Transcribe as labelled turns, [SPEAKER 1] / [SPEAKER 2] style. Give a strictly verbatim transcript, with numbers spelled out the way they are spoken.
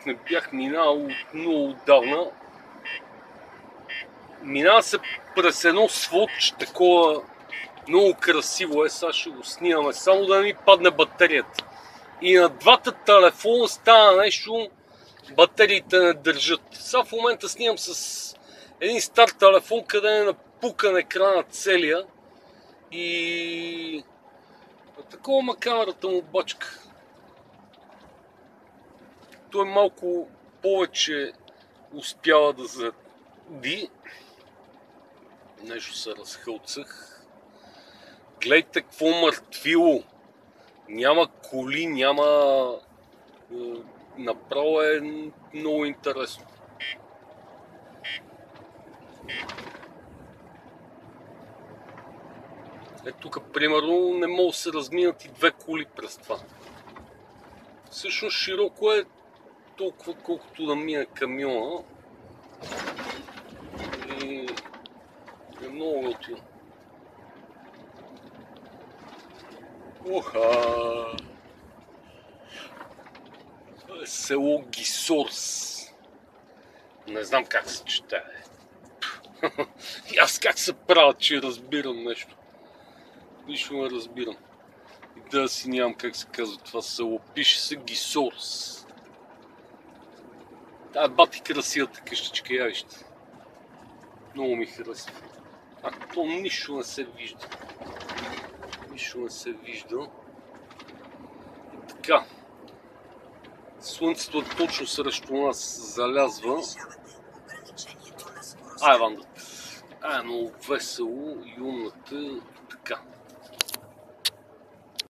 [SPEAKER 1] тук не бях минал много отдавна. Минава се през едно сводче, такова много красиво е, сега ще го снимаме, само да не ми падне батерията. И на двата телефона става нещо, батериите не държат. Сега в момента снимам с един стар телефон, къде е напукан екрана целия. И такова ма камерата му бачка. Той малко повече успява да зади. Нещо се разхълцах. Гледайте какво мъртвило. Няма коли, няма... Направо е много интересно. Е, тук, примерно, не могат да се разминат и две коли през това. Всъщност широко е толкова, колкото да мине камиона. И е много готино. Оха! Това е село Гисорс. Не знам как се чете. И аз как се правя, че разбирам нещо. Нищо не разбирам. И да си нямам как се казва това село. Пише се Гисорс. Тая бати красивата къщичка, я вижте. Много ми харесва. А то нищо не се вижда. Нищо не се вижда. И така. Слънцето е точно срещу нас залязва. Ай, вандата. Ай, много весело. Юната